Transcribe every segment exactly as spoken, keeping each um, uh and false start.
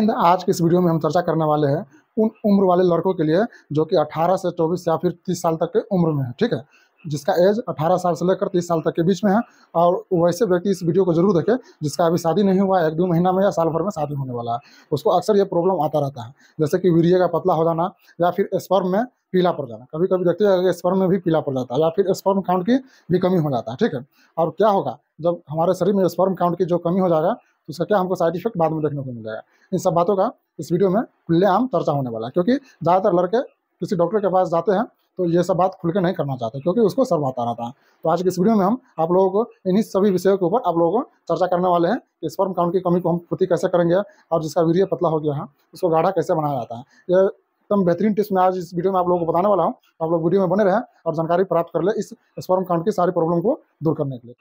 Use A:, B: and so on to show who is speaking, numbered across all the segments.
A: हिंद। आज की इस वीडियो में हम चर्चा करने वाले हैं उन उम्र वाले लड़कों के लिए जो कि अठारह से चौबीस या फिर तीस साल तक के उम्र में है, ठीक है, जिसका एज अठारह साल से लेकर तीस साल तक के बीच में है। और वैसे व्यक्ति इस वीडियो को जरूर देखें जिसका अभी शादी नहीं हुआ, एक दो महीना में या साल भर में शादी होने वाला है। उसको अक्सर ये प्रॉब्लम आता रहता है, जैसे कि वीर्य का पतला हो जाना या फिर स्पर्म में पीला पड़ जाना। कभी कभी देखते हैं स्पर्म में भी पीला पड़ जाता है या फिर स्पर्म काउंट की भी कमी हो जाता है, ठीक है। और क्या होगा जब हमारे शरीर में स्पर्म काउंट की जो कमी हो जाएगा तो उसका क्या हमको साइड इफेक्ट बाद में देखने को मिलेगा। इन सब बातों का इस वीडियो में खुलेआम चर्चा होने वाला है, क्योंकि ज़्यादातर लड़के किसी डॉक्टर के पास जाते हैं तो ये सब बात खुल के नहीं करना चाहते, क्योंकि उसको शर्म आता रहता है। तो आज की इस वीडियो में हम आप लोगों को इन्हीं सभी विषयों के ऊपर आप लोगों को चर्चा करने वाले हैं कि स्पर्म काउंट की कमी को हम पूर्ति कैसे करेंगे और जिसका वीर्य पतला हो गया है उसको गाढ़ा कैसे बनाया जाता है। ये एकदम बेहतरीन टिप्स मैं आज इस वीडियो में आप लोगों को बताने वाला हूँ। आप लोग वीडियो में बने रहें और जानकारी प्राप्त कर ले इस स्पर्म काउंट की सारी प्रॉब्लम को दूर करने के लिए।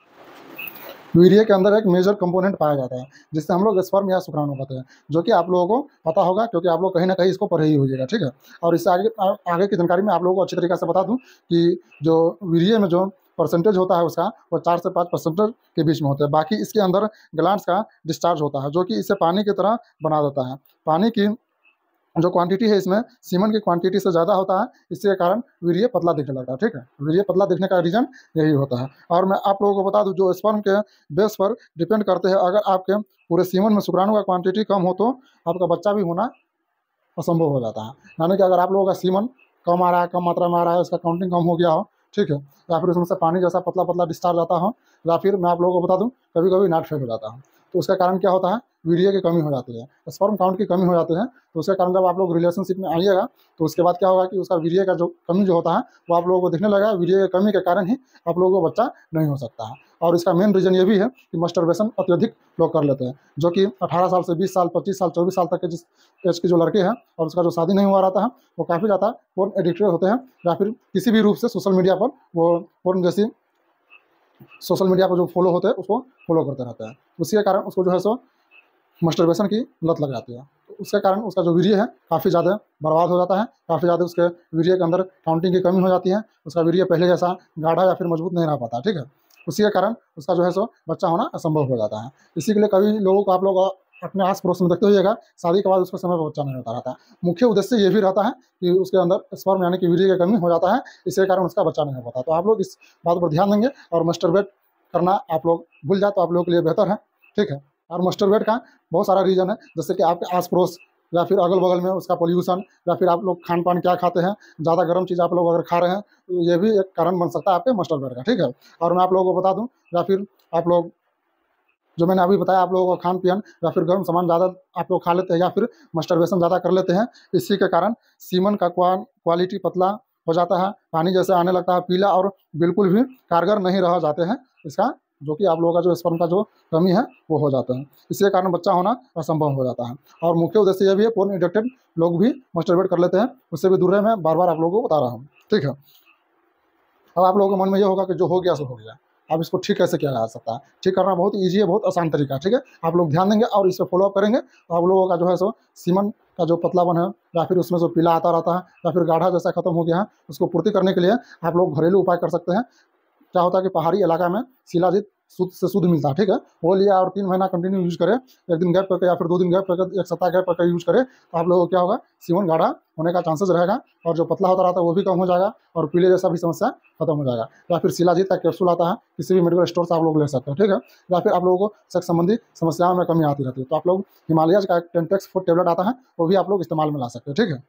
A: वीर्य के अंदर एक मेजर कंपोनेंट पाया जाता है जिससे हम लोग स्पर्म या शुक्राणु कहते हैं, जो कि आप लोगों को पता होगा क्योंकि आप लोग कहीं ना कहीं इसको पढ़े ही होइएगा, ठीक है। और इससे आगे आगे की जानकारी मैं आप लोगों को अच्छी तरीके से बता दूं कि जो वीर्य में जो परसेंटेज होता है उसका वो चार से पाँच परसेंटेज के बीच में होता है। बाकी इसके अंदर ग्लैंड्स का डिस्चार्ज होता है जो कि इसे पानी की तरह बना देता है। पानी की जो क्वांटिटी है इसमें सीमन की क्वांटिटी से ज़्यादा होता है, इसके कारण वीर्य पतला दिखने लगता है, ठीक है। वीर्य पतला दिखने का रीज़न यही होता है। और मैं आप लोगों को बता दूं जो स्पर्म के बेस पर डिपेंड करते हैं। अगर आपके पूरे सीमन में शुक्राणु का क्वांटिटी कम हो तो आपका बच्चा भी होना असंभव हो जाता है। यानी कि अगर आप लोगों का सीमन कम आ रहा है, कम मात्रा में आ रहा है, उसका काउंटिंग कम हो गया हो, ठीक है, या फिर उसमें से पानी जैसा पतला पतला डिस्चार्ज आता हो, या फिर मैं आप लोगों को बता दूं कभी कभी नाट फेल हो जाता है, तो उसका कारण क्या होता है, वीर्य की कमी हो जाती है, स्पर्म काउंट की कमी हो जाती है। तो उसके कारण जब आप लोग रिलेशनशिप में आइएगा तो उसके बाद क्या होगा कि उसका वीर्य का जो कमी जो होता है वो आप लोगों को दिखने लगेगा। वीर्य की कमी के कारण ही आप लोगों को बच्चा नहीं हो सकता है। और इसका मेन रीज़न ये भी है कि मस्टरबेशन अत्यधिक लोग कर लेते हैं, जो कि अठारह साल से बीस साल, पच्चीस साल, चौबीस साल तक के जिस एज के जो लड़के हैं और उसका जो शादी नहीं हुआ रहता है वो काफ़ी ज़्यादा पोर्न एडिक्टेड होते हैं, या फिर किसी भी रूप से सोशल मीडिया पर वो पोर्न जैसी सोशल मीडिया पर जो फॉलो होते हैं उसको फॉलो करते रहते हैं। उसी के कारण उसको जो है सो मस्टरबेशन की लत लग जाती है। तो उसके कारण उसका जो वीर्य है काफ़ी ज़्यादा बर्बाद हो जाता है, काफ़ी ज़्यादा उसके वीर्य के अंदर काउंटिंग की कमी हो जाती है, उसका वीर्य पहले जैसा गाढ़ा या फिर मजबूत नहीं रह पाता, ठीक है। उसी के कारण उसका जो है सो बच्चा होना असंभव हो जाता है। इसी के लिए कभी लोगों को आप लोग अपने आस पड़ोस में देखते होइएगा शादी के बाद उसके समय पर बच्चा नहीं होता रहता। मुख्य उद्देश्य ये भी रहता है कि उसके अंदर स्पर्म यानी कि वीर्य की कमी हो जाता है, इसके कारण उसका बच्चा नहीं हो पाता। तो आप लोग इस बात पर ध्यान देंगे और मस्टरबेट करना आप लोग भूल जाए तो आप लोगों के लिए बेहतर है, ठीक है। और मस्टरबेट का बहुत सारा रीज़न है, जैसे कि आपके आस पड़ोस या फिर अगल बगल में उसका पोल्यूशन, या फिर आप लोग खान पान क्या खाते हैं, ज़्यादा गर्म चीज़ आप लोग अगर खा रहे हैं तो ये भी एक कारण बन सकता है आपके मस्टरबेट का, ठीक है। और मैं आप लोगों को बता दूं, या फिर आप लोग जो मैंने अभी बताया आप लोगों का खान पियन या फिर गर्म सामान ज़्यादा आप लोग खा लेते हैं या फिर मस्टरबेशन ज़्यादा कर लेते हैं, इसी के कारण सीमन का क्वालिटी पतला हो जाता है, पानी जैसे आने लगता है पीला, और बिल्कुल भी कारगर नहीं रह जाते हैं इसका, जो कि आप लोगों का जो स्पर्म का जो कमी है वो हो जाता है। इसी कारण बच्चा होना असंभव हो जाता है। और मुख्य उद्देश्य ये भी है पोर्न एडिक्टेड लोग भी मस्टरबेट कर लेते हैं, उससे भी दूर रहे। मैं बार बार आप लोगों को बता रहा हूँ, ठीक है। अब आप लोगों के मन में ये होगा कि जो हो गया सो हो गया, अब इसको ठीक कैसे किया जा सकता है। ठीक करना बहुत ईजी है, बहुत आसान तरीका है, ठीक है। आप लोग ध्यान देंगे और इस पर फॉलोअप करेंगे तो आप लोगों का जो है सो सीमन का जो पतलापन है या फिर उसमें जो पीला आता रहता है या फिर गाढ़ा जैसा खत्म हो गया है, उसको पूर्ति करने के लिए आप लोग घरेलू उपाय कर सकते हैं। क्या होता है कि पहाड़ी इलाका में शिलाजीत शुद्ध से शुद्ध मिलता है, ठीक है, वो लिया और तीन महीना कंटिन्यू यूज करें, एक दिन गैप करके या फिर दो दिन गैप करके, एक सप्ताह गैप करके यूज करें, तो आप लोगों को क्या होगा, सीमन गाढ़ा होने का चांसेस रहेगा और जो पतला होता रहता है वो भी कम हो जाएगा और पीले जैसा भी समस्या खत्म हो जाएगा। या फिर शिलाजीत का कैप्सूल आता है, किसी भी मेडिकल स्टोर से आप लोग ले सकते हैं, ठीक है। या फिर आप लोगों को सेक्स संबंधी समस्याओं में कमी आती रहती है तो आप लोग हिमालयज का एक टेंटेक्स फूड टेबलेट आता है, वो भी आप लोग इस्तेमाल में ला सकते हैं, ठीक है।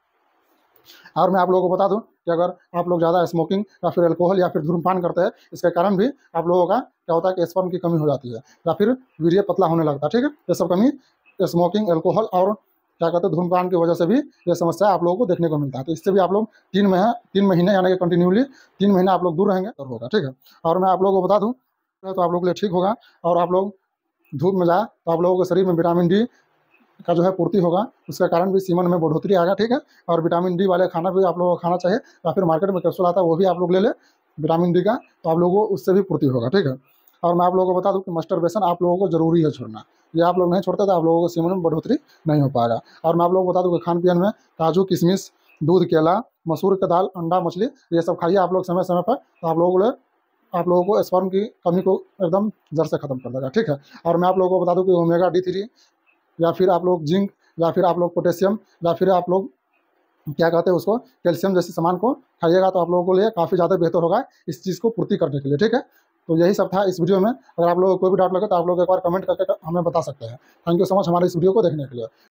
A: और मैं आप लोगों को बता दूं कि अगर आप लोग ज़्यादा स्मोकिंग या फिर अल्कोहल या फिर धूम्रपान करते हैं, इसके कारण भी आप लोगों का क्या होता है कि स्पर्म की कमी हो जाती है या फिर वीर्य पतला होने लगता है, ठीक है। ये सब कमी स्मोकिंग, अल्कोहल और क्या कहते हैं धूम्रपान की वजह से भी ये समस्या आप लोगों को देखने को मिलता है। तो इससे भी आप लोग तीन महीने तीन महीने यानी कि कंटिन्यूली तीन महीने आप लोग दूर रहेंगे तो होगा, ठीक है। और मैं आप लोगों को बता दूँ तो आप लोगों के लिए ठीक होगा। और आप लोग धूप में जाए तो आप लोगों के शरीर में विटामिन डी का जो है पूर्ति होगा, उसके कारण भी सीमन में बढ़ोतरी आएगा, ठीक है। और विटामिन डी वाले खाना भी आप लोगों को खाना चाहिए, या फिर मार्केट में कैप्सूल आता है वो भी आप लोग ले ले विटामिन डी का, तो आप लोगों को उससे भी पूर्ति होगा, ठीक है। और मैं आप लोगों को बता दूं कि मस्टरबेशन आप लोगों को जरूरी है छोड़ना, ये आप लोग नहीं छोड़ते तो आप लोगों को सीमन में बढ़ोतरी नहीं हो पाएगा। और मैं आप लोगों को बता दूं कि खान पियन में काजू, किशमिश, दूध, केला, मसूर का दाल, अंडा, मछली, ये सब खाइए आप लोग समय समय पर, तो आप लोगों को आप लोगों को स्पर्म की कमी को एकदम जड़ से खत्म कर देगा, ठीक है। और मैं आप लोगों को बता दूं कि ओमेगा डी थ्री या फिर आप लोग जिंक या फिर आप लोग पोटेशियम या फिर आप लोग क्या कहते हैं उसको कैल्शियम जैसे सामान को खाइएगा तो आप लोगों के लिए काफ़ी ज़्यादा बेहतर होगा इस चीज़ को पूर्ति करने के लिए। ठीक है, तो यही सब था इस वीडियो में। अगर आप लोगों को कोई भी डाउट लगे तो आप लोग एक बार कमेंट करके हमें बता सकते हैं। थैंक यू सो मच हमारे इस वीडियो को देखने के लिए।